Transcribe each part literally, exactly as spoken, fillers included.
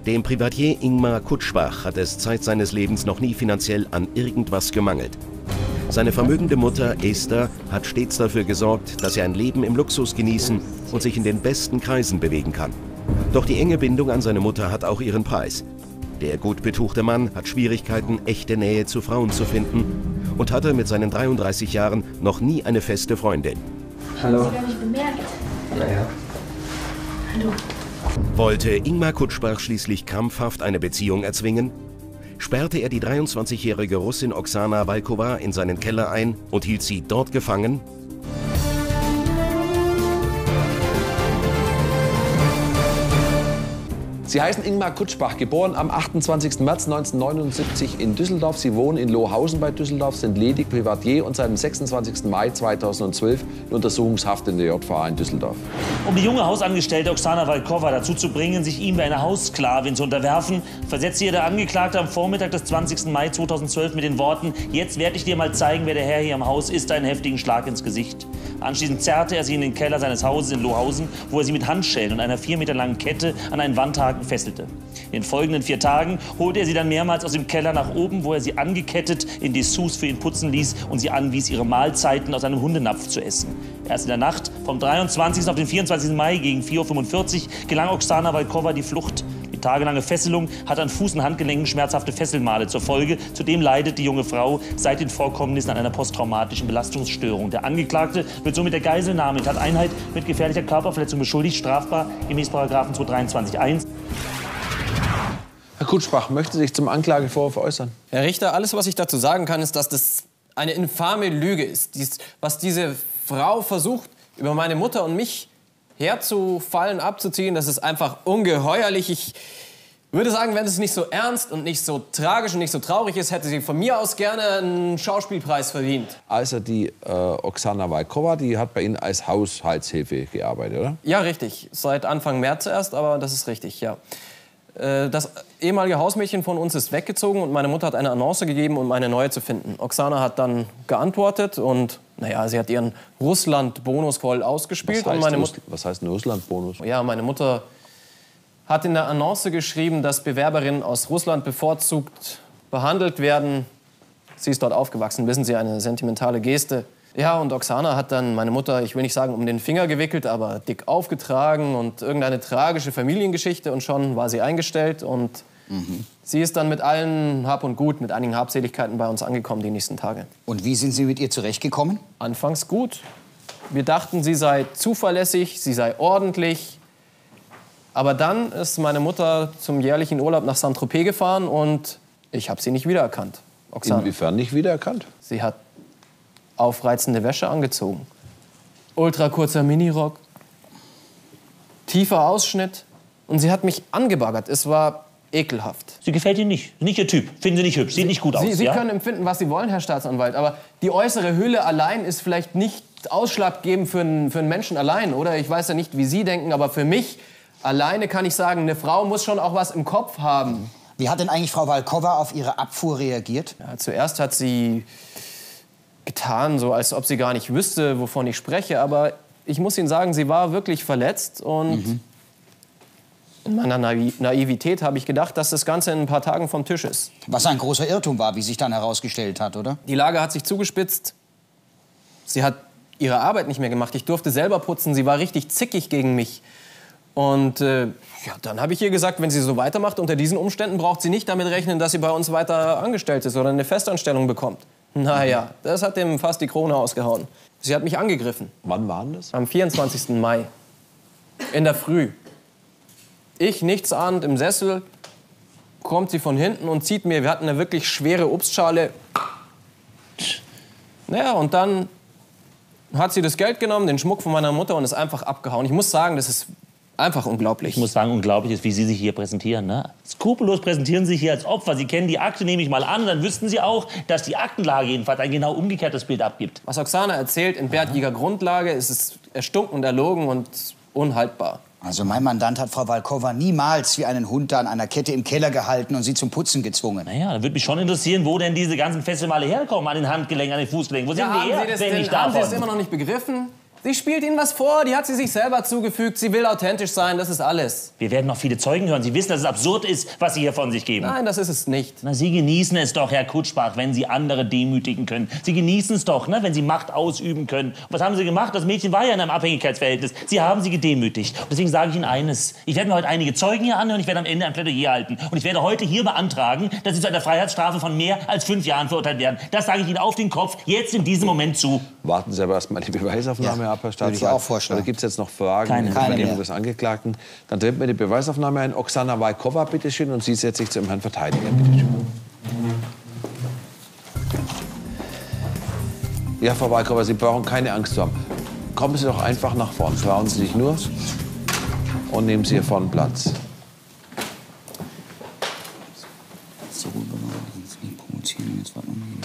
Dem Privatier Ingmar Kutschbach hat es Zeit seines Lebens noch nie finanziell an irgendwas gemangelt. Seine vermögende Mutter Esther hat stets dafür gesorgt, dass er ein Leben im Luxus genießen und sich in den besten Kreisen bewegen kann. Doch die enge Bindung an seine Mutter hat auch ihren Preis. Der gut betuchte Mann hat Schwierigkeiten, echte Nähe zu Frauen zu finden und hatte mit seinen dreiunddreißig Jahren noch nie eine feste Freundin. Hallo. Hast du gar nicht bemerkt? Naja. Hallo. Wollte Ingmar Kutschbach schließlich krampfhaft eine Beziehung erzwingen? Sperrte er die dreiundzwanzigjährige Russin Oksana Walkowa in seinen Keller ein und hielt sie dort gefangen? Sie heißen Ingmar Kutschbach, geboren am achtundzwanzigsten März neunzehnhundertneunundsiebzig in Düsseldorf. Sie wohnen in Lohausen bei Düsseldorf, sind ledig Privatier und seit dem sechsundzwanzigsten Mai zweitausendzwölf in Untersuchungshaft in der J V A in Düsseldorf. Um die junge Hausangestellte Oksana Walkowa dazu zu bringen, sich ihm wie eine Haussklavin zu unterwerfen, versetzte ihr der Angeklagte am Vormittag des zwanzigsten Mai zweitausendzwölf mit den Worten: „Jetzt werde ich dir mal zeigen, wer der Herr hier im Haus ist", einen heftigen Schlag ins Gesicht. Anschließend zerrte er sie in den Keller seines Hauses in Lohausen, wo er sie mit Handschellen und einer vier Meter langen Kette an einen Wandhaken fesselte. In den folgenden vier Tagen holte er sie dann mehrmals aus dem Keller nach oben, wo er sie angekettet in Dessous für ihn putzen ließ und sie anwies, ihre Mahlzeiten aus einem Hundenapf zu essen. Erst in der Nacht vom dreiundzwanzigsten auf den vierundzwanzigsten Mai gegen vier Uhr fünfundvierzig gelang Oksana Walkowa die Flucht. Die tagelange Fesselung hat an Fuß- und Handgelenken schmerzhafte Fesselmale zur Folge. Zudem leidet die junge Frau seit den Vorkommnissen an einer posttraumatischen Belastungsstörung. Der Angeklagte wird somit der Geiselnahme in Tateinheit mit gefährlicher Körperverletzung beschuldigt, strafbar gemäß Paragraphen zweihundertdreiundzwanzig Absatz eins. Herr Kutschbach, möchte sich zum Anklagevorwurf äußern? Herr Richter, alles, was ich dazu sagen kann, ist, dass das eine infame Lüge ist. Dies, was diese Frau versucht, über meine Mutter und mich herzufallen, abzuziehen, das ist einfach ungeheuerlich. Ich würde sagen, wenn es nicht so ernst und nicht so tragisch und nicht so traurig ist, hätte sie von mir aus gerne einen Schauspielpreis verdient. Also die äh, Oksana Walkowa, die hat bei Ihnen als Haushaltshilfe gearbeitet, oder? Ja, richtig. Seit Anfang März erst, aber das ist richtig, ja. Das ehemalige Hausmädchen von uns ist weggezogen und meine Mutter hat eine Annonce gegeben, um eine neue zu finden. Oksana hat dann geantwortet und, naja, sie hat ihren Russland-Bonus voll ausgespielt. Was heißt, und meine Russ was heißt ein Russland-Bonus? Ja, meine Mutter hat in der Annonce geschrieben, dass Bewerberinnen aus Russland bevorzugt behandelt werden. Sie ist dort aufgewachsen, wissen Sie, eine sentimentale Geste. Ja, und Oksana hat dann meine Mutter, ich will nicht sagen um den Finger gewickelt, aber dick aufgetragen und irgendeine tragische Familiengeschichte und schon war sie eingestellt und mhm. sie ist dann mit allen Hab und Gut, mit einigen Habseligkeiten bei uns angekommen die nächsten Tage. Und wie sind Sie mit ihr zurechtgekommen? Anfangs gut. Wir dachten, sie sei zuverlässig, sie sei ordentlich. Aber dann ist meine Mutter zum jährlichen Urlaub nach Saint-Tropez gefahren und ich habe sie nicht wiedererkannt. Oksana. Inwiefern nicht wiedererkannt? Sie hat aufreizende Wäsche angezogen. Ultra kurzer Minirock, tiefer Ausschnitt und sie hat mich angebaggert. Es war ekelhaft. Sie gefällt Ihnen nicht? Nicht Ihr Typ? Finden Sie nicht hübsch? Sieht Sie, nicht gut aus? Sie, Sie ja? können empfinden, was Sie wollen, Herr Staatsanwalt, aber die äußere Hülle allein ist vielleicht nicht ausschlaggebend für einen, für einen Menschen allein, oder? Ich weiß ja nicht, wie Sie denken, aber für mich alleine kann ich sagen, eine Frau muss schon auch was im Kopf haben. Wie hat denn eigentlich Frau Walkowa auf Ihre Abfuhr reagiert? Ja, zuerst hat sie getan, so als ob sie gar nicht wüsste, wovon ich spreche. Aber ich muss Ihnen sagen, sie war wirklich verletzt. Und mhm. in meiner Naiv Naivität habe ich gedacht, dass das Ganze in ein paar Tagen vom Tisch ist. Was ein großer Irrtum war, wie sich dann herausgestellt hat, oder? Die Lage hat sich zugespitzt. Sie hat ihre Arbeit nicht mehr gemacht. Ich durfte selber putzen. Sie war richtig zickig gegen mich. Und äh, ja, dann habe ich ihr gesagt, wenn sie so weitermacht, unter diesen Umständen braucht sie nicht damit rechnen, dass sie bei uns weiter angestellt ist oder eine Festanstellung bekommt. Naja, das hat dem fast die Krone ausgehauen. Sie hat mich angegriffen. Wann war das? Am vierundzwanzigsten Mai. In der Früh. Ich, nichtsahnend im Sessel, kommt sie von hinten und zieht mir, wir hatten eine wirklich schwere Obstschale. Naja, und dann hat sie das Geld genommen, den Schmuck von meiner Mutter und ist einfach abgehauen. Ich muss sagen, das ist einfach unglaublich. Ich muss sagen, unglaublich ist, wie Sie sich hier präsentieren. Ne? Skrupellos präsentieren Sie sich hier als Opfer. Sie kennen die Akte, nehme ich mal an. Dann wüssten Sie auch, dass die Aktenlage jedenfalls ein genau umgekehrtes Bild abgibt. Was Oksana erzählt, in bärtiger Grundlage, ist es erstunken und erlogen und unhaltbar. Also mein Mandant hat Frau Walkowa niemals wie einen Hund da an einer Kette im Keller gehalten und sie zum Putzen gezwungen. Naja, dann würde mich schon interessieren, wo denn diese ganzen Fesselmale herkommen. An den Handgelenken, an den Fußgelenken. Wo sind Ja, die her, haben Sie das wenn denn, nicht haben davon? Sie das immer noch nicht begriffen? Die spielt Ihnen was vor, die hat sie sich selber zugefügt. Sie will authentisch sein, das ist alles. Wir werden noch viele Zeugen hören. Sie wissen, dass es absurd ist, was Sie hier von sich geben. Nein, das ist es nicht. Na, Sie genießen es doch, Herr Kutschbach, wenn Sie andere demütigen können. Sie genießen es doch, ne, wenn Sie Macht ausüben können. Und was haben Sie gemacht? Das Mädchen war ja in einem Abhängigkeitsverhältnis. Sie haben sie gedemütigt. Und deswegen sage ich Ihnen eines. Ich werde mir heute einige Zeugen hier anhören. Ich werde am Ende ein Plädoyer halten. Und ich werde heute hier beantragen, dass Sie zu einer Freiheitsstrafe von mehr als fünf Jahren verurteilt werden. Das sage ich Ihnen auf den Kopf, jetzt in diesem Moment zu. Warten Sie aber erst mal die Beweisaufnahme Ja, ab, Herr würde Staatsanwalt. ich auch vorschlagen. Oder gibt es jetzt noch Fragen Keine. in Keine Vernehmung mehr. des Angeklagten? Dann treten wir die Beweisaufnahme ein. Oksana Walkowa, bitte schön. Und Sie setzen sich zu Ihrem Herrn Verteidiger, bitte schön. Ja, Frau Walkowa, Sie brauchen keine Angst zu haben. Kommen Sie doch einfach nach vorn. Trauen Sie sich nur und nehmen Sie hier vorne Platz. So, jetzt nicht provozieren, jetzt warten wir mal.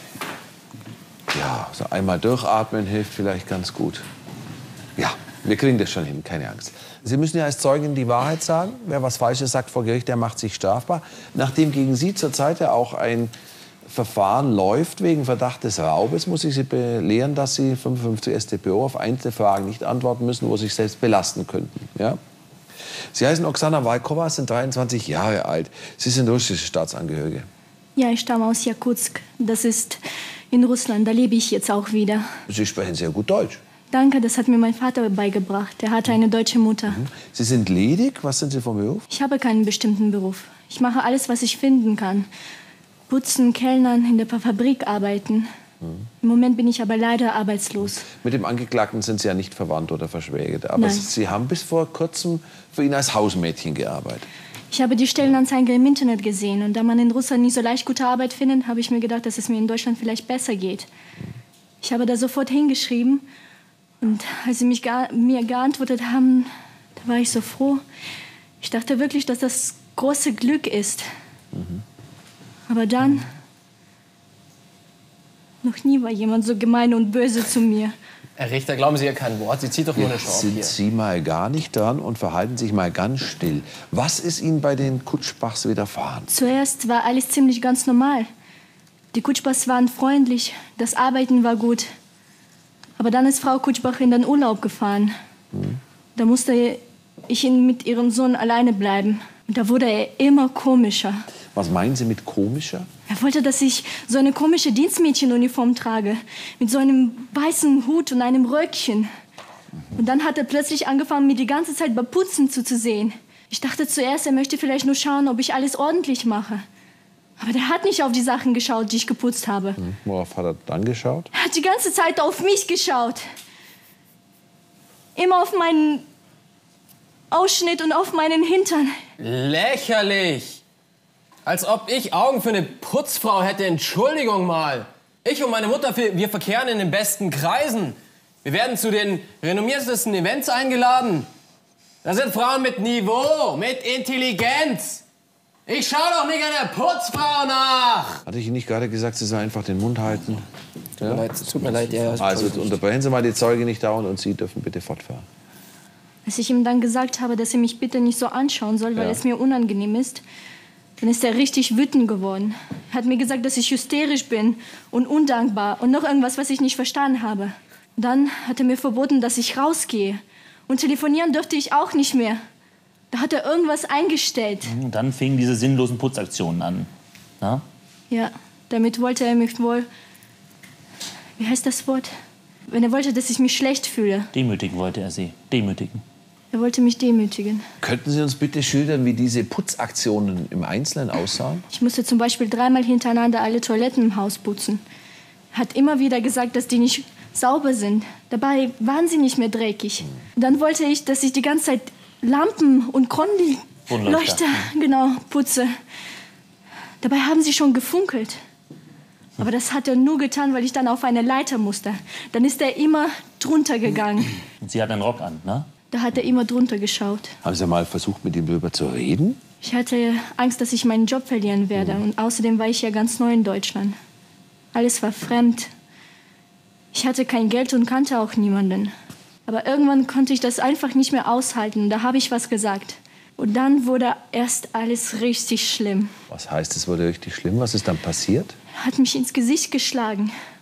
Ja, so einmal durchatmen hilft vielleicht ganz gut. Ja, wir kriegen das schon hin, keine Angst. Sie müssen ja als Zeugin die Wahrheit sagen. Wer was Falsches sagt vor Gericht, der macht sich strafbar. Nachdem gegen Sie zurzeit ja auch ein Verfahren läuft wegen Verdacht des Raubes, muss ich Sie belehren, dass Sie fünfundfünfzig S t p o auf einzelne Fragen nicht antworten müssen, wo Sie sich selbst belasten könnten. Ja? Sie heißen Oksana Walkowa, sind dreiundzwanzig Jahre alt. Sie sind russische Staatsangehörige. Ja, ich stamme aus Jakutsk. Das ist in Russland. Da lebe ich jetzt auch wieder. Sie sprechen sehr gut Deutsch. Danke, das hat mir mein Vater beigebracht. Er hatte eine deutsche Mutter. Sie sind ledig. Was sind Sie vom Beruf? Ich habe keinen bestimmten Beruf. Ich mache alles, was ich finden kann. Putzen, Kellnern, in der Fabrik arbeiten. Im Moment bin ich aber leider arbeitslos. Mit dem Angeklagten sind Sie ja nicht verwandt oder verschwägert. Aber Nein. Sie haben bis vor kurzem für ihn als Hausmädchen gearbeitet. Ich habe die Stellenanzeige im Internet gesehen. Und da man in Russland nicht so leicht gute Arbeit findet, habe ich mir gedacht, dass es mir in Deutschland vielleicht besser geht. Ich habe da sofort hingeschrieben. Und als sie mich ge- mir geantwortet haben, da war ich so froh. Ich dachte wirklich, dass das große Glück ist. Mhm. Aber dann... Noch nie war jemand so gemein und böse zu mir. Herr Richter, glauben Sie ja kein Wort. Sie zieht doch nur eine Jetzt Schraube sind hier. Sie mal gar nicht dran und verhalten sich mal ganz still. Was ist Ihnen bei den Kutschbachs widerfahren? Zuerst war alles ziemlich ganz normal. Die Kutschbachs waren freundlich, das Arbeiten war gut. Aber dann ist Frau Kutschbach in den Urlaub gefahren. Hm. Da musste ich ihn mit ihrem Sohn alleine bleiben. Und da wurde er immer komischer. Was meinen Sie mit komischer? Er wollte, dass ich so eine komische Dienstmädchenuniform trage. Mit so einem weißen Hut und einem Röckchen. Und dann hat er plötzlich angefangen, mir die ganze Zeit beim Putzen zuzusehen. Ich dachte zuerst, er möchte vielleicht nur schauen, ob ich alles ordentlich mache. Aber der hat nicht auf die Sachen geschaut, die ich geputzt habe. Hm, worauf hat er dann geschaut? Er hat die ganze Zeit auf mich geschaut. Immer auf meinen Ausschnitt und auf meinen Hintern. Lächerlich! Als ob ich Augen für eine Putzfrau hätte. Entschuldigung mal. Ich und meine Mutter, wir verkehren in den besten Kreisen. Wir werden zu den renommiertesten Events eingeladen. Da sind Frauen mit Niveau, mit Intelligenz. Ich schaue doch nicht an der Putzfrau nach. Hatte ich Ihnen nicht gerade gesagt, Sie sollen einfach den Mund halten? Tut mir leid, tut mir leid. Ja, Also unterbrechen Sie mal die Zeuge nicht dauernd und Sie dürfen bitte fortfahren. Als ich ihm dann gesagt habe, dass er mich bitte nicht so anschauen soll, weil Ja. es mir unangenehm ist, dann ist er richtig wütend geworden. Er hat mir gesagt, dass ich hysterisch bin und undankbar und noch irgendwas, was ich nicht verstanden habe. Dann hat er mir verboten, dass ich rausgehe. Und telefonieren dürfte ich auch nicht mehr. Da hat er irgendwas eingestellt. Und dann fingen diese sinnlosen Putzaktionen an. Na? Ja, damit wollte er mich wohl... Wie heißt das Wort? Wenn er wollte, dass ich mich schlecht fühle. Demütigen wollte er Sie. Demütigen. Er wollte mich demütigen. Könnten Sie uns bitte schildern, wie diese Putzaktionen im Einzelnen aussahen? Ich musste zum Beispiel dreimal hintereinander alle Toiletten im Haus putzen. Er hat immer wieder gesagt, dass die nicht sauber sind. Dabei waren sie nicht mehr dreckig. Dann wollte ich, dass ich die ganze Zeit Lampen und Kronleuchter Kronleuchter. genau, putze. Dabei haben sie schon gefunkelt. Aber das hat er nur getan, weil ich dann auf eine Leiter musste. Dann ist er immer drunter gegangen. Und Sie hatten einen Rock an, ne? Da hat er immer drunter geschaut. Haben Sie mal versucht, mit ihm darüber zu reden? Ich hatte Angst, dass ich meinen Job verlieren werde. Und außerdem war ich ja ganz neu in Deutschland. Alles war fremd. Ich hatte kein Geld und kannte auch niemanden. Aber irgendwann konnte ich das einfach nicht mehr aushalten. Da habe ich was gesagt. Und dann wurde erst alles richtig schlimm. Was heißt, es wurde richtig schlimm? Was ist dann passiert? Er hat mich ins Gesicht geschlagen.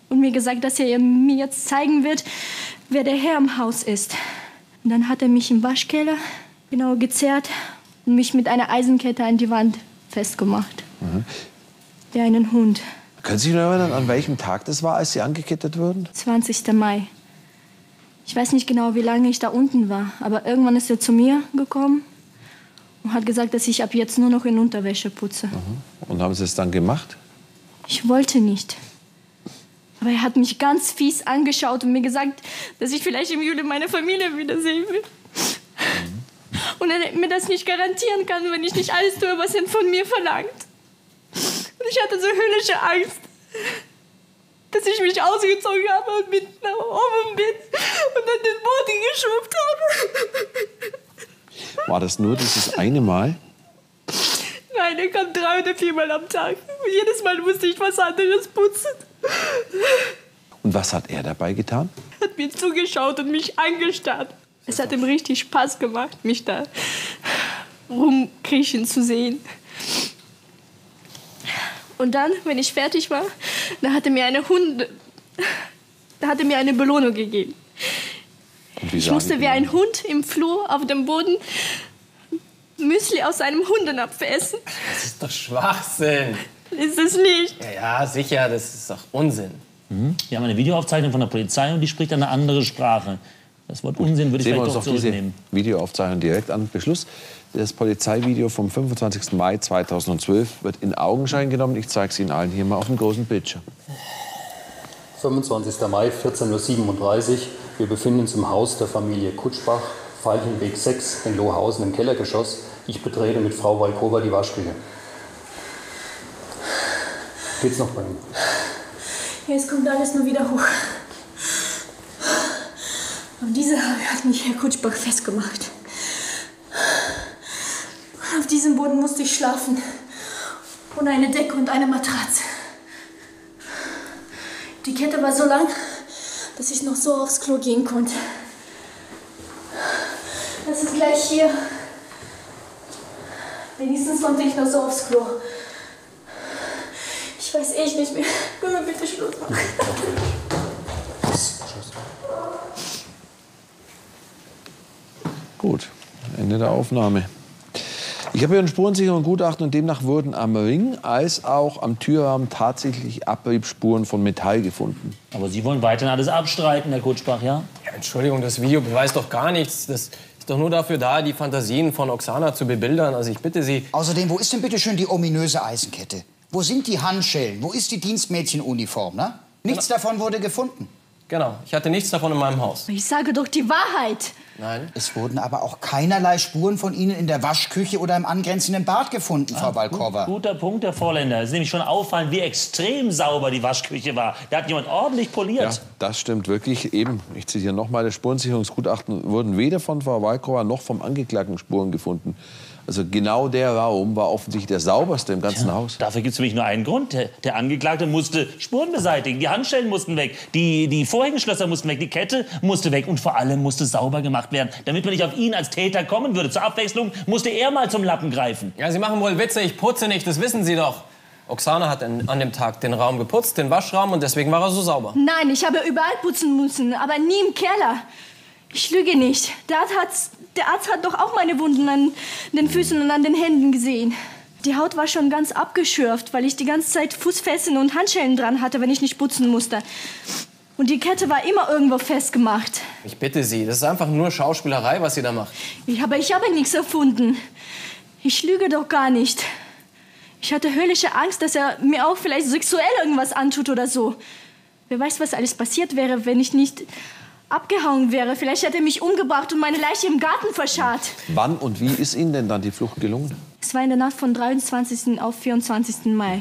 und mir gesagt, dass er mir jetzt zeigen wird, wer der Herr im Haus ist. Und dann hat er mich im Waschkeller genau gezerrt und mich mit einer Eisenkette an die Wand festgemacht. Mhm. Wie einen Hund. Können Sie sich noch erinnern, an welchem Tag das war, als Sie angekettet wurden? zwanzigsten Mai. Ich weiß nicht genau, wie lange ich da unten war, aber irgendwann ist er zu mir gekommen und hat gesagt, dass ich ab jetzt nur noch in Unterwäsche putze. Mhm. Und haben Sie es dann gemacht? Ich wollte nicht. Aber er hat mich ganz fies angeschaut und mir gesagt, dass ich vielleicht im Juli meine Familie wiedersehen will. Mhm. Und er mir das nicht garantieren kann, wenn ich nicht alles tue, was er von mir verlangt. Und ich hatte so höllische Angst, dass ich mich ausgezogen habe und mit nach oben bin und dann den Boden geschubbt habe. War das nur dieses eine Mal? Nein, er kam drei oder viermal am Tag. Und jedes Mal musste ich was anderes putzen. Und was hat er dabei getan? Er hat mir zugeschaut und mich angestarrt. Es hat ihm richtig Spaß gemacht, mich da rumkriechen zu sehen. Und dann, wenn ich fertig war, da hat er mir eine Hunde, da hat er mir eine Belohnung gegeben. Ich musste wie ein Hund im Flur auf dem Boden Müsli aus einem Hundenapf essen. Das ist doch Schwachsinn. Ist es nicht? Ja, ja, sicher, das ist doch Unsinn. Mhm. Wir haben eine Videoaufzeichnung von der Polizei und die spricht eine andere Sprache. Das Wort Unsinn würde ich Sehen wir vielleicht uns doch doch diese zurücknehmen. Videoaufzeichnung direkt an. Beschluss. Das Polizeivideo vom fünfundzwanzigsten Mai zweitausendzwölf wird in Augenschein genommen. Ich zeige es Ihnen allen hier mal auf dem großen Bildschirm. fünfundzwanzigsten Mai, vierzehn Uhr siebenunddreißig. Wir befinden uns im Haus der Familie Kutschbach, Veilchenweg sechs in Lohhausen im Kellergeschoss. Ich betrete mit Frau Walkowa die Waschküche. Geht's noch bei Ihnen? Ja, es kommt alles nur wieder hoch. Auf diese Haare hat mich Herr Kutschbach festgemacht. Auf diesem Boden musste ich schlafen. Und eine Decke und eine Matratze. Die Kette war so lang, dass ich noch so aufs Klo gehen konnte. Das ist gleich hier. Wenigstens konnte ich noch so aufs Klo. Ich weiß echt nicht mehr. Können wir bitte Schluss machen? Gut, Ende der Aufnahme. Ich habe hier ein Spurensicherungsgutachten und demnach wurden am Ring als auch am Türrahmen tatsächlich Abriebsspuren von Metall gefunden. Aber Sie wollen weiterhin alles abstreiten, Herr Kutschbach, ja? Ja, Entschuldigung, das Video beweist doch gar nichts. Das ist doch nur dafür da, die Fantasien von Oksana zu bebildern. Also ich bitte Sie... Außerdem, wo ist denn bitte schön die ominöse Eisenkette? Wo sind die Handschellen? Wo ist die Dienstmädchenuniform, ne? Nichts davon wurde gefunden. Genau, ich hatte nichts davon in meinem Haus. Ich sage doch die Wahrheit. Nein. Es wurden aber auch keinerlei Spuren von Ihnen in der Waschküche oder im angrenzenden Bad gefunden, Frau Ah, Walkowa. Gut, guter Punkt, Herr Vorländer. Es ist nämlich schon auffallend, wie extrem sauber die Waschküche war. Da hat jemand ordentlich poliert. Ja, das stimmt wirklich. Eben, ich zitiere nochmal, das Spurensicherungsgutachten wurden weder von Frau Walkowa noch vom Angeklagten Spuren gefunden. Also genau der Raum war offensichtlich der sauberste im ganzen Ja, Haus. Dafür gibt es für mich nur einen Grund. Der, der Angeklagte musste Spuren beseitigen. Die Handschellen mussten weg, die, die Vorhängeschlösser mussten weg, die Kette musste weg und vor allem musste sauber gemacht werden, damit man nicht auf ihn als Täter kommen würde. Zur Abwechslung musste er mal zum Lappen greifen. Ja, Sie machen wohl Witze, ich putze nicht, das wissen Sie doch. Oksana hat in, an dem Tag den Raum geputzt, den Waschraum, und deswegen war er so sauber. Nein, ich habe überall putzen müssen, aber nie im Keller. Ich lüge nicht. Der Arzt, hat, der Arzt hat doch auch meine Wunden an den Füßen und an den Händen gesehen. Die Haut war schon ganz abgeschürft, weil ich die ganze Zeit Fußfesseln und Handschellen dran hatte, wenn ich nicht putzen musste. Und die Kette war immer irgendwo festgemacht. Ich bitte Sie, das ist einfach nur Schauspielerei, was Sie da machen. Ich habe, ich habe nichts erfunden. Ich lüge doch gar nicht. Ich hatte höllische Angst, dass er mir auch vielleicht sexuell irgendwas antut oder so. Wer weiß, was alles passiert wäre, wenn ich nicht abgehauen wäre. Vielleicht hätte er mich umgebracht und meine Leiche im Garten verscharrt. Wann und wie ist Ihnen denn dann die Flucht gelungen? Es war in der Nacht von dreiundzwanzigsten auf vierundzwanzigsten Mai.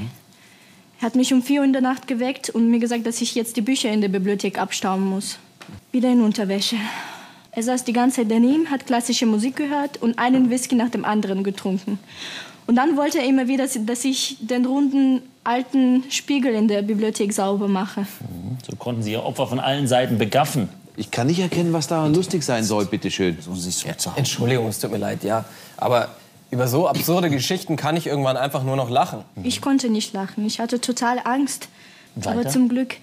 Er hat mich um vier Uhr in der Nacht geweckt und mir gesagt, dass ich jetzt die Bücher in der Bibliothek abstauben muss. Wieder in Unterwäsche. Er saß die ganze Zeit daneben, hat klassische Musik gehört und einen Whisky nach dem anderen getrunken. Und dann wollte er immer wieder, dass ich den runden, alten Spiegel in der Bibliothek sauber mache. So konnten Sie Ihr Opfer von allen Seiten begaffen. Ich kann nicht erkennen, was daran lustig sein soll, bitteschön. Ja, Entschuldigung, es tut mir leid, ja. Aber über so absurde Geschichten kann ich irgendwann einfach nur noch lachen. Ich konnte nicht lachen. Ich hatte total Angst. Weiter? Aber zum Glück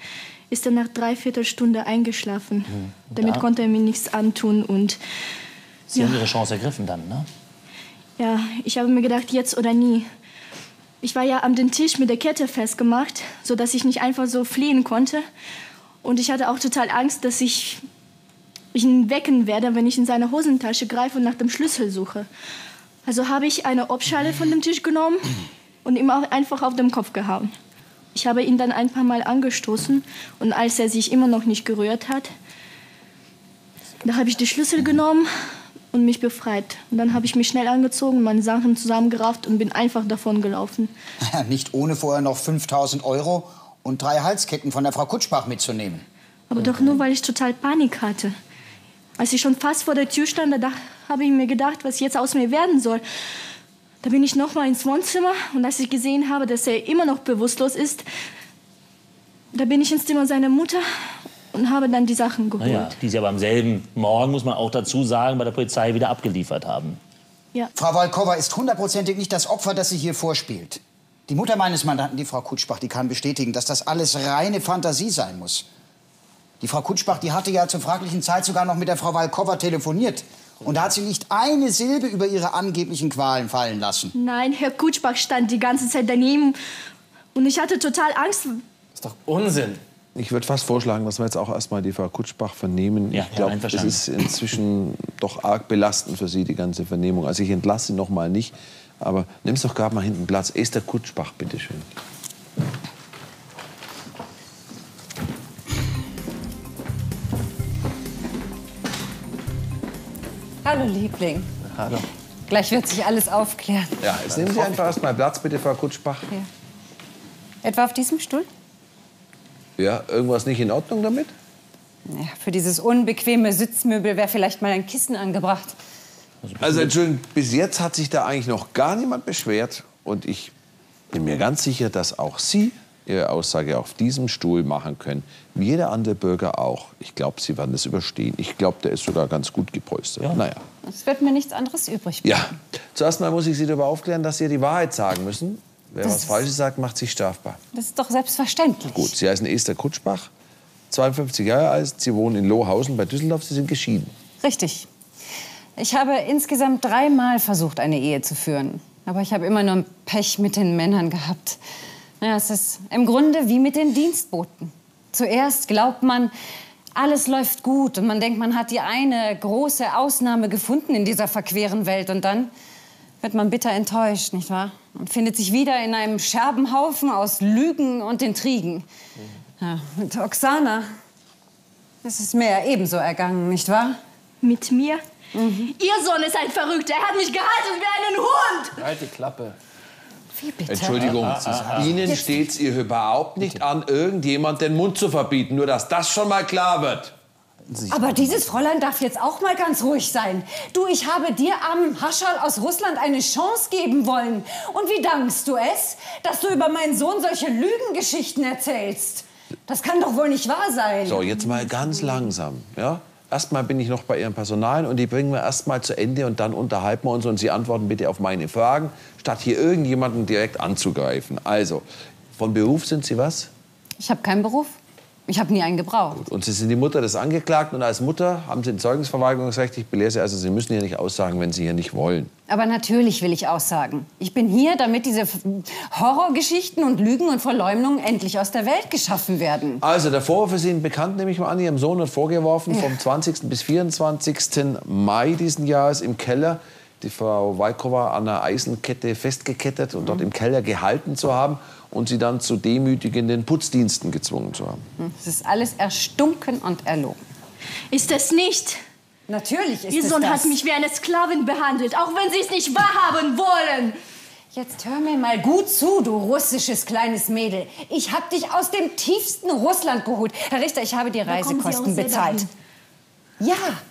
ist er nach dreiviertel Stunde eingeschlafen. Mhm. Damit Ja. konnte er mir nichts antun. Und Sie ja. haben Ihre Chance ergriffen dann, ne? Ja, ich habe mir gedacht, jetzt oder nie. Ich war ja an den Tisch mit der Kette festgemacht, sodass ich nicht einfach so fliehen konnte. Und ich hatte auch total Angst, dass ich ihn wecken werde, wenn ich in seine Hosentasche greife und nach dem Schlüssel suche. Also habe ich eine Obstschale von dem Tisch genommen und ihm auch einfach auf den Kopf gehauen. Ich habe ihn dann ein paar Mal angestoßen und als er sich immer noch nicht gerührt hat, da habe ich die Schlüssel genommen und mich befreit. Und dann habe ich mich schnell angezogen, meine Sachen zusammengerafft und bin einfach davon gelaufen. Nicht ohne vorher noch fünftausend Euro und drei Halsketten von der Frau Kutschbach mitzunehmen. Aber doch nur, weil ich total Panik hatte. Als ich schon fast vor der Tür stand, da habe ich mir gedacht, was jetzt aus mir werden soll. Da bin ich noch mal ins Wohnzimmer und als ich gesehen habe, dass er immer noch bewusstlos ist, da bin ich ins Zimmer seiner Mutter und habe dann die Sachen geholt. Naja, die Sie aber am selben Morgen, muss man auch dazu sagen, bei der Polizei wieder abgeliefert haben. Ja. Frau Walkowa ist hundertprozentig nicht das Opfer, das sie hier vorspielt. Die Mutter meines Mandanten, die Frau Kutschbach, die kann bestätigen, dass das alles reine Fantasie sein muss. Die Frau Kutschbach, die hatte ja zur fraglichen Zeit sogar noch mit der Frau Walkowa telefoniert. Und da hat sie nicht eine Silbe über ihre angeblichen Qualen fallen lassen. Nein, Herr Kutschbach stand die ganze Zeit daneben und ich hatte total Angst. Das ist doch Unsinn. Ich würde fast vorschlagen, dass wir jetzt auch erstmal die Frau Kutschbach vernehmen. Ja, ich glaube, ja, es einverstanden. ist inzwischen doch arg belastend für Sie, die ganze Vernehmung. Also ich entlasse Sie noch mal nicht. Aber nimm doch gerade mal hinten Platz. Esther Kutschbach, bitteschön. Hallo, Liebling. Hallo. Gleich wird sich alles aufklären. Ja, jetzt nehmen Sie einfach erst mal Platz, bitte, Frau Kutschbach. Ja. Etwa auf diesem Stuhl? Ja, irgendwas nicht in Ordnung damit? Ja, für dieses unbequeme Sitzmöbel wäre vielleicht mal ein Kissen angebracht. Also Entschuldigung, bis jetzt hat sich da eigentlich noch gar niemand beschwert. Und ich bin mir ganz sicher, dass auch Sie Ihre Aussage auf diesem Stuhl machen können. Wie jeder andere Bürger auch. Ich glaube, Sie werden das überstehen. Ich glaube, der ist sogar ganz gut gepolstert. Ja. Naja. Es wird mir nichts anderes übrig Ja. bleiben. Zuerst mal muss ich Sie darüber aufklären, dass Sie die Wahrheit sagen müssen. Wer Das was ist- Falsches sagt, macht sich strafbar. Das ist doch selbstverständlich. Gut, Sie heißen Esther Kutschbach, zweiundfünfzig Jahre alt. Sie wohnen in Lohhausen bei Düsseldorf. Sie sind geschieden. Richtig. Ich habe insgesamt dreimal versucht, eine Ehe zu führen. Aber ich habe immer nur Pech mit den Männern gehabt. Ja, es ist im Grunde wie mit den Dienstboten. Zuerst glaubt man, alles läuft gut und man denkt, man hat die eine große Ausnahme gefunden in dieser verqueren Welt. Und dann wird man bitter enttäuscht, nicht wahr? Und findet sich wieder in einem Scherbenhaufen aus Lügen und Intrigen. Ja, mit Oksana ist es mir ja ebenso ergangen, nicht wahr? Mit mir? Ihr Sohn ist ein Verrückter. Er hat mich gehalten wie einen Hund. Halt die Klappe. Wie bitte? Entschuldigung, Ihnen steht es ihr überhaupt nicht an, irgendjemand den Mund zu verbieten. Nur, dass das schon mal klar wird. Aber dieses Fräulein darf jetzt auch mal ganz ruhig sein. Du, ich habe dir am Haschal aus Russland eine Chance geben wollen. Und wie dankst du es, dass du über meinen Sohn solche Lügengeschichten erzählst? Das kann doch wohl nicht wahr sein. So, jetzt mal ganz langsam. Ja? Erstmal bin ich noch bei Ihrem Personal und die bringen wir erst mal zu Ende und dann unterhalten wir uns und Sie antworten bitte auf meine Fragen, statt hier irgendjemanden direkt anzugreifen. Also, von Beruf sind Sie was? Ich habe keinen Beruf. Ich habe nie einen gebraucht. Und Sie sind die Mutter des Angeklagten und als Mutter haben Sie ein Zeugnisverweigerungsrecht. Ich belehre Sie also, Sie müssen hier nicht aussagen, wenn Sie hier nicht wollen. Aber natürlich will ich aussagen. Ich bin hier, damit diese Horrorgeschichten und Lügen und Verleumdungen endlich aus der Welt geschaffen werden. Also, der Vorwurf ist Ihnen bekannt, nehme ich mal an. Ihrem Sohn wird vorgeworfen, vom zwanzigsten bis vierundzwanzigsten Mai diesen Jahres im Keller die Frau Walkowa an einer Eisenkette festgekettet und dort im Keller gehalten zu haben und sie dann zu demütigenden Putzdiensten gezwungen zu haben. Es ist alles erstunken und erlogen. Ist es nicht? Natürlich ist Ihr es Sohn das. hat mich wie eine Sklavin behandelt, auch wenn Sie es nicht wahrhaben wollen. Jetzt hör mir mal gut zu, du russisches kleines Mädel. Ich habe dich aus dem tiefsten Russland geholt. Herr Richter, ich habe die Da kommen Sie auch Reisekosten selber bezahlt. hin. Ja,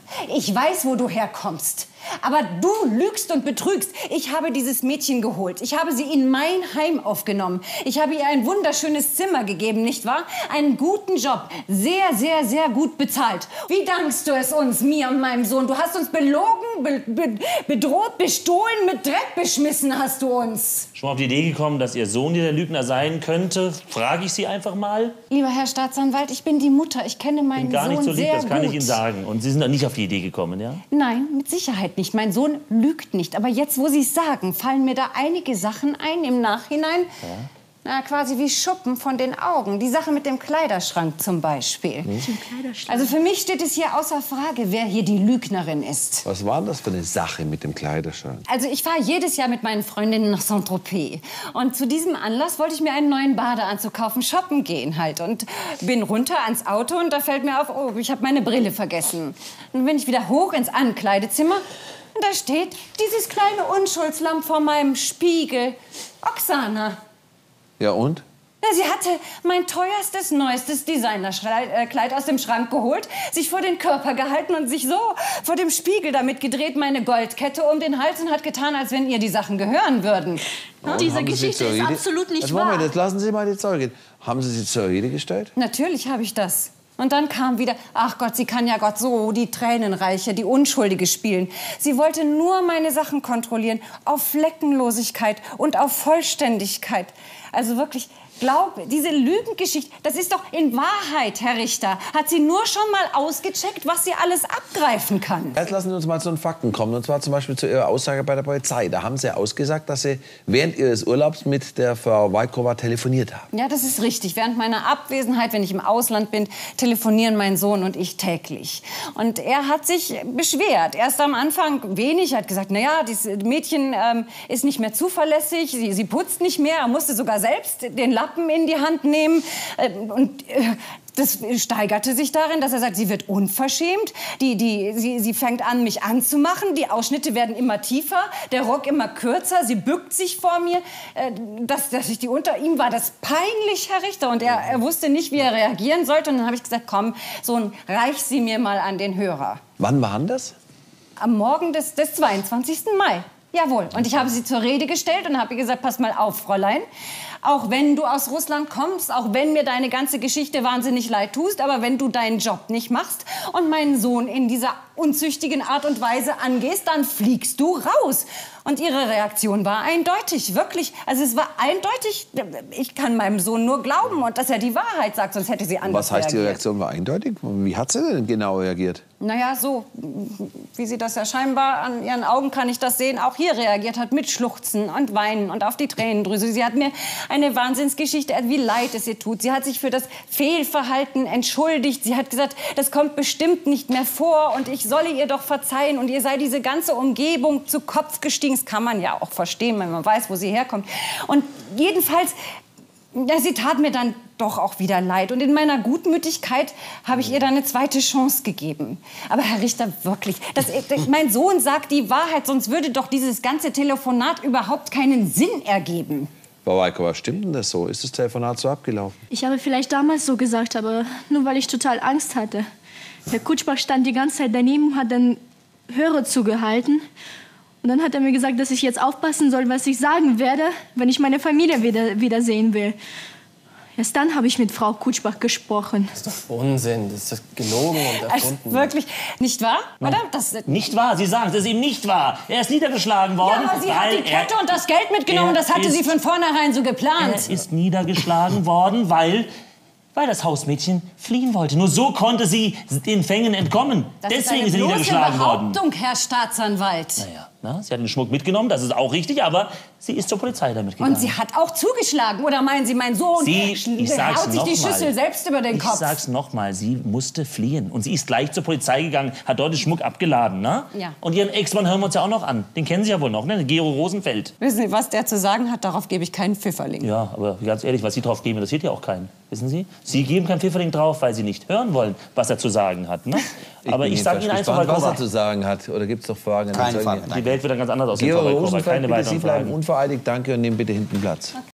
Ich weiß, wo du herkommst. Aber du lügst und betrügst. Ich habe dieses Mädchen geholt. Ich habe sie in mein Heim aufgenommen. Ich habe ihr ein wunderschönes Zimmer gegeben, nicht wahr? Einen guten Job. Sehr, sehr, sehr gut bezahlt. Wie dankst du es uns, mir und meinem Sohn? Du hast uns belogen, be be bedroht, bestohlen, mit Dreck beschmissen hast du uns. Schon mal auf die Idee gekommen, dass Ihr Sohn hier der Lügner sein könnte? Frage ich Sie einfach mal. Lieber Herr Staatsanwalt, ich bin die Mutter. Ich kenne meinen Bin gar Sohn nicht so lieb, sehr das kann gut. ich Ihnen sagen. Und Sie sind doch nicht auf die Idee gekommen, ja? Nein, mit Sicherheit nicht. Mein Sohn lügt nicht. Aber jetzt, wo Sie es sagen, fallen mir da einige Sachen ein im Nachhinein. Ja. Na, quasi wie Schuppen von den Augen. Die Sache mit dem Kleiderschrank zum Beispiel. Hm? Kleiderschrank. Also für mich steht es hier außer Frage, wer hier die Lügnerin ist. Was war das für eine Sache mit dem Kleiderschrank? Also ich fahre jedes Jahr mit meinen Freundinnen nach Saint-Tropez. Und zu diesem Anlass wollte ich mir einen neuen Badeanzug kaufen, shoppen gehen halt. Und bin runter ans Auto und da fällt mir auf, oh, ich habe meine Brille vergessen. Dann bin ich wieder hoch ins Ankleidezimmer. Und da steht dieses kleine Unschuldslamm vor meinem Spiegel. Oksana. Ja, und? Na, sie hatte mein teuerstes, neuestes Designerkleid aus dem Schrank geholt, sich vor den Körper gehalten und sich so vor dem Spiegel damit gedreht, meine Goldkette um den Hals und hat getan, als wenn ihr die Sachen gehören würden. Ja? Diese Geschichte ist absolut nicht jetzt wahr. Moment, jetzt lassen Sie mal die Zeugin. Haben Sie sie zur Rede gestellt? Natürlich habe ich das. Und dann kam wieder, ach Gott, sie kann ja Gott so die Tränenreiche, die Unschuldige spielen. Sie wollte nur meine Sachen kontrollieren, auf Fleckenlosigkeit und auf Vollständigkeit. Also wirklich, glaube, diese Lügengeschichte, das ist doch in Wahrheit, Herr Richter, hat sie nur schon mal ausgecheckt, was sie alles abgreifen kann. Jetzt lassen Sie uns mal zu den Fakten kommen. Und zwar zum Beispiel zu Ihrer Aussage bei der Polizei. Da haben Sie ausgesagt, dass Sie während Ihres Urlaubs mit der Frau Walkowa telefoniert haben. Ja, das ist richtig. Während meiner Abwesenheit, wenn ich im Ausland bin, telefonieren mein Sohn und ich täglich. Und er hat sich beschwert. Erst am Anfang wenig. Er hat gesagt, naja, dieses Mädchen ähm, ist nicht mehr zuverlässig, sie, sie putzt nicht mehr. Er musste sogar selbst den Lappen in die Hand nehmen. Und das steigerte sich darin, dass er sagt, sie wird unverschämt. Die, die, sie, sie fängt an, mich anzumachen. Die Ausschnitte werden immer tiefer, der Rock immer kürzer. Sie bückt sich vor mir. Dass, dass ich die unter ihm war das peinlich, Herr Richter. Und er, er wusste nicht, wie er reagieren sollte. Und dann habe ich gesagt, komm, Sohn, reich sie mir mal an den Hörer. Wann war das? Am Morgen des, des zweiundzwanzigsten Mai. Jawohl. Und ich habe sie zur Rede gestellt und habe ihr gesagt, pass mal auf, Fräulein. Auch wenn du aus Russland kommst, auch wenn mir deine ganze Geschichte wahnsinnig leid tust, aber wenn du deinen Job nicht machst und meinen Sohn in dieser unzüchtigen Art und Weise angehst, dann fliegst du raus. Und ihre Reaktion war eindeutig, wirklich. Also es war eindeutig, ich kann meinem Sohn nur glauben und dass er die Wahrheit sagt, sonst hätte sie anders Was heißt, reagiert. die Reaktion war eindeutig? Wie hat sie denn genau reagiert? Naja, so, wie sie das ja scheinbar, an ihren Augen kann ich das sehen, auch hier reagiert hat mit Schluchzen und Weinen und auf die Tränendrüse. Sie hat mir eine Wahnsinnsgeschichte, wie leid es ihr tut. Sie hat sich für das Fehlverhalten entschuldigt. Sie hat gesagt, das kommt bestimmt nicht mehr vor und ich solle ihr doch verzeihen und ihr sei diese ganze Umgebung zu Kopf gestiegen. Das kann man ja auch verstehen, wenn man weiß, wo sie herkommt. Und jedenfalls, ja, sie tat mir dann doch auch wieder leid. Und in meiner Gutmütigkeit habe ich ihr dann eine zweite Chance gegeben. Aber Herr Richter, wirklich, das, mein Sohn sagt die Wahrheit, sonst würde doch dieses ganze Telefonat überhaupt keinen Sinn ergeben. Frau Walkowa, stimmt denn das so? Ist das Telefonat so abgelaufen? Ich habe vielleicht damals so gesagt, aber nur weil ich total Angst hatte. Herr Kutschbach stand die ganze Zeit daneben und hat den Hörer zugehalten. Und dann hat er mir gesagt, dass ich jetzt aufpassen soll, was ich sagen werde, wenn ich meine Familie wieder, wiedersehen will. Erst dann habe ich mit Frau Kutschbach gesprochen. Das ist doch Unsinn, das ist gelogen und erfunden. Also wirklich, nicht wahr? Oder? Das, Nicht wahr, Sie sagen, es ist ihm nicht wahr. Er ist niedergeschlagen worden. ja, aber sie hat die Kette und das Geld mitgenommen. Das hatte ist, sie von vornherein so geplant. Er ist niedergeschlagen worden, weil... Weil das Hausmädchen fliehen wollte. Nur so konnte sie den Fängen entkommen. Das Deswegen ist ist sie eine bloße niedergeschlagen worden. Behauptung, Herr Staatsanwalt. Naja, na, sie hat den Schmuck mitgenommen, das ist auch richtig, aber sie ist zur Polizei damit gegangen. Und sie hat auch zugeschlagen. Oder meinen Sie, mein Sohn Sie, ich sag's haut sich die noch Schüssel mal. selbst über den Ich Kopf? sag's noch mal, sie musste fliehen. Und sie ist gleich zur Polizei gegangen, hat dort den Schmuck abgeladen. Ne? Ja. Und ihren Ex-Mann hören wir uns ja auch noch an. Den kennen Sie ja wohl noch, ne? Gero Rosenfeld. Wissen Sie, was der zu sagen hat? Darauf gebe ich keinen Pfifferling. Ja, aber ganz ehrlich, was Sie drauf geben, interessiert ja auch keinen. Wissen Sie? Sie geben keinen Pfifferling drauf, weil Sie nicht hören wollen, was er zu sagen hat. Ne? Aber ich, ich sage Ihnen eins, Frau was er Walkowa. zu sagen hat. Oder gibt es doch Fragen? Keine Frage. Die Welt wird dann ganz anders aussehen, Gero Frau Walkowa. Rosenfeld, Keine bitte, weiteren Sie bleiben Fragen. unvereidigt. Danke und nehmen bitte hinten Platz.